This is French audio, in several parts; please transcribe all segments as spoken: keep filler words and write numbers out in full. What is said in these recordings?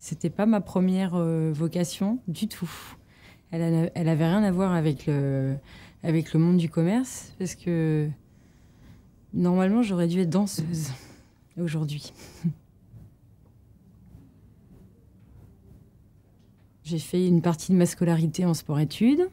C'était pas ma première euh, vocation du tout. Elle, a- elle avait rien à voir avec le, avec le monde du commerce, parce que normalement, j'aurais dû être danseuse aujourd'hui. J'ai fait une partie de ma scolarité en sport-études,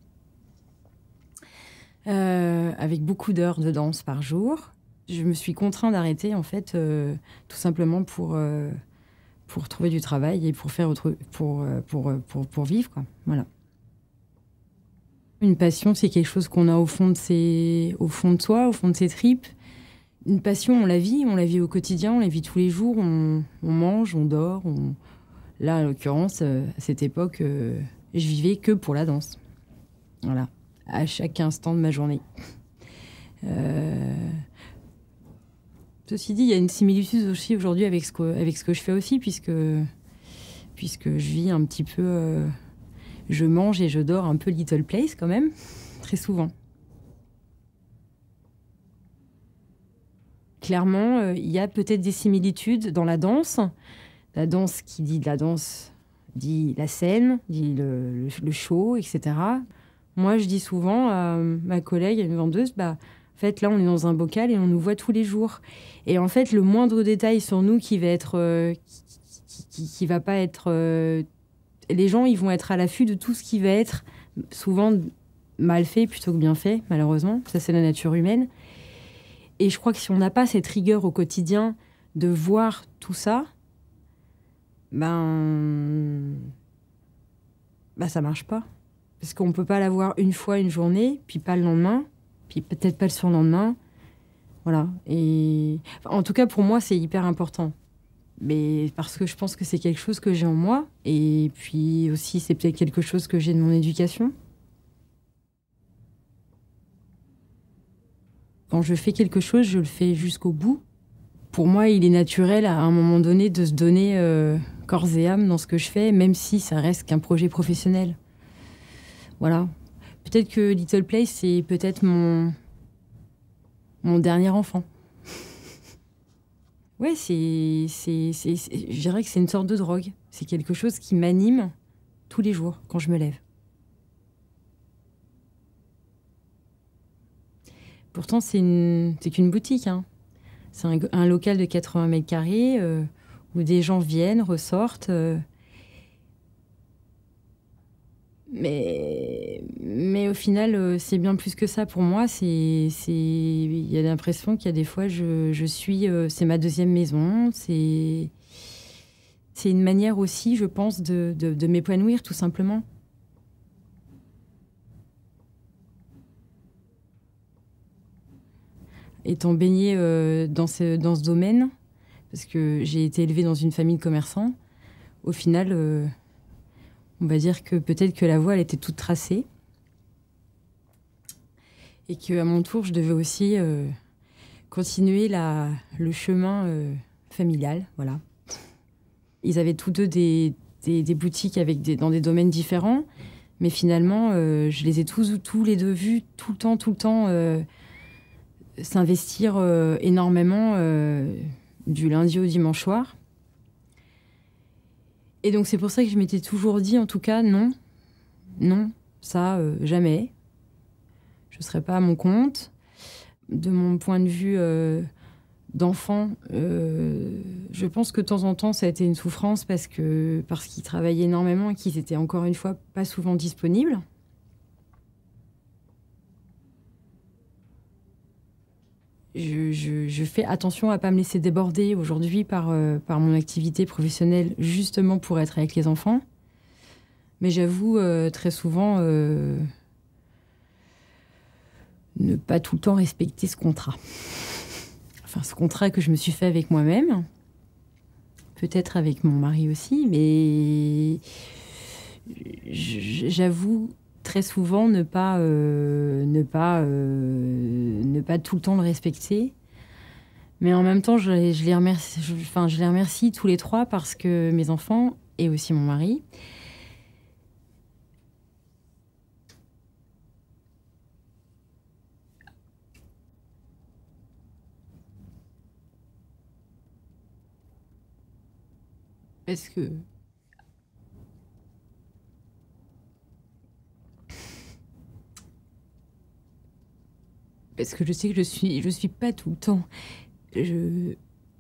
euh, avec beaucoup d'heures de danse par jour. Je me suis contraint d'arrêter, en fait, euh, tout simplement pour, euh, pour trouver du travail et pour, faire autre, pour, euh, pour, euh, pour, pour vivre, quoi. Voilà. Une passion, c'est quelque chose qu'on a au fond de ses, au fond de soi, au fond de ses tripes. Une passion, on la vit, on la vit au quotidien, on la vit tous les jours, on, on mange, on dort. On... Là, en l'occurrence, euh, à cette époque, euh, je vivais que pour la danse. Voilà, à chaque instant de ma journée. Euh... Ceci dit, il y a une similitude aussi aujourd'hui avec ce que, avec ce que je fais aussi, puisque, puisque je vis un petit peu... euh, Je mange et je dors un peu Little Place quand même, très souvent. Clairement, euh, il y a peut-être des similitudes dans la danse. La danse qui dit de la danse dit la scène, dit le, le, le show, et cetera. Moi, je dis souvent à ma collègue, à une vendeuse, bah, en fait, là, on est dans un bocal et on nous voit tous les jours. Et en fait, le moindre détail sur nous qui va être, euh, qui, qui, qui va pas être, euh, les gens, ils vont être à l'affût de tout ce qui va être souvent mal fait plutôt que bien fait, malheureusement. Ça, c'est la nature humaine. Et je crois que si on n'a pas cette rigueur au quotidien de voir tout ça, ben, ben ça marche pas. Parce qu'on peut pas l'avoir une fois, une journée, puis pas le lendemain, puis peut-être pas le surlendemain. Voilà. Et enfin, en tout cas, pour moi, c'est hyper important. Mais parce que je pense que c'est quelque chose que j'ai en moi. Et puis aussi, c'est peut-être quelque chose que j'ai de mon éducation. Quand je fais quelque chose, je le fais jusqu'au bout. Pour moi, il est naturel à un moment donné de se donner euh, corps et âme dans ce que je fais, même si ça reste qu'un projet professionnel. Voilà. Peut-être que Little Place, c'est peut-être mon, mon dernier enfant. Ouais, c'est, c'est, c'est, c'est- je dirais que c'est une sorte de drogue. C'est quelque chose qui m'anime tous les jours quand je me lève. Pourtant, c'est une, c'est qu'une boutique, hein. C'est un, un local de quatre-vingts mètres carrés euh, où des gens viennent, ressortent. euh, mais, mais au final, euh, c'est bien plus que ça pour moi. C'est, c'est, il y a l'impression qu'il y a des fois, je, je suis, euh, c'est ma deuxième maison. C'est, c'est une manière aussi, je pense, de, de, de m'épanouir tout simplement. Étant baignée euh, dans ce, dans ce domaine, parce que j'ai été élevée dans une famille de commerçants, au final, euh, on va dire que peut-être que la voie, elle était toute tracée. Et qu'à mon tour, je devais aussi euh, continuer la, le chemin euh, familial. Voilà. Ils avaient tous deux des, des, des boutiques avec des, dans des domaines différents. Mais finalement, euh, je les ai tous, tous les deux vus tout le temps, tout le temps euh, s'investir euh, énormément euh, du lundi au dimanche soir. Et donc, c'est pour ça que je m'étais toujours dit, en tout cas, non, non, ça, euh, jamais. Je ne serai pas à mon compte. De mon point de vue euh, d'enfant, euh, je pense que de temps en temps, ça a été une souffrance parce que parce qu'ils travaillaient énormément et qu'ils étaient encore une fois pas souvent disponibles. Je, je, je fais attention à pas me laisser déborder aujourd'hui par, euh, par mon activité professionnelle, justement pour être avec les enfants. Mais j'avoue euh, très souvent euh, ne pas tout le temps respecter ce contrat. Enfin, ce contrat que je me suis fait avec moi-même, peut-être avec mon mari aussi, mais j'avoue très souvent ne pas, euh, ne, pas, euh, ne pas tout le temps le respecter. Mais en même temps, je, les- je les remercie, je, enfin, je les remercie tous les trois parce que mes enfants et aussi mon mari, parce que Parce que je sais que je suis, je suis pas tout le temps. Je...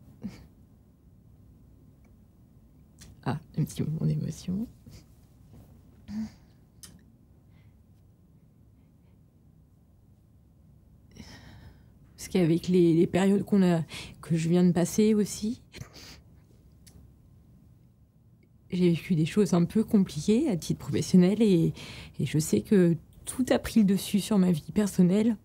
Ah, un petit moment d'émotion. Parce qu'avec les, les périodes qu'on a, que je viens de passer aussi, j'ai vécu des choses un peu compliquées à titre professionnel et, et je sais que tout a pris le dessus sur ma vie personnelle.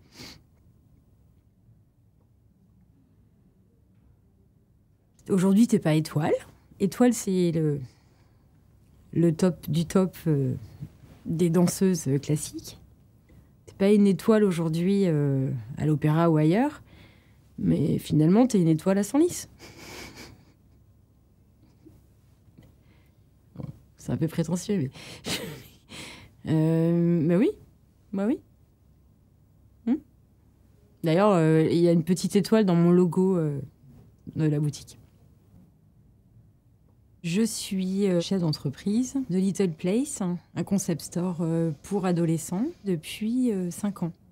Aujourd'hui, t'es pas étoile. Étoile, c'est le, le top du top euh, des danseuses classiques. T'es pas une étoile aujourd'hui euh, à l'opéra ou ailleurs, mais finalement, t'es une étoile à Senlis. Bon, c'est un peu prétentieux, mais... euh, mais oui, bah oui. Hmm. D'ailleurs, euh, il y a une petite étoile dans mon logo euh, de la boutique. Je suis euh, chef d'entreprise de Little Place, un concept store euh, pour adolescents depuis cinq ans.